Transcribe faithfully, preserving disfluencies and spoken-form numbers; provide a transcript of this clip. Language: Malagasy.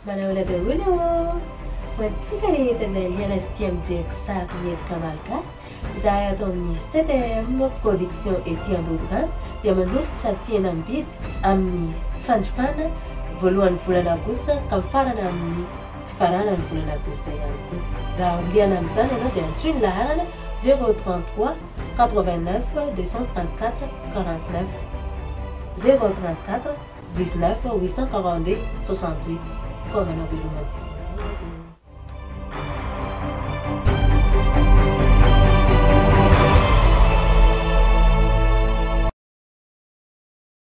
Manao daholo ho antsika rehetra izay liana sy tia mijery sary miendrika malagasy. Izahay ato amin'ny Z M production ety Ambodiranto dia manolotra fihenam-bidy amin'ny fandrifana voalohan'ny volana aogositra ka mifarana amin'ny fifarana ny volana aogositra ihany koa. Raha liana amin'izany ianao dia antsoina laharana zéro trente-trois quatre-vingt-neuf deux cent trente-quatre quarante-neuf zéro trente-quatre dix-neuf huit cent quarante-deux soixante-huit. Comme un environnement.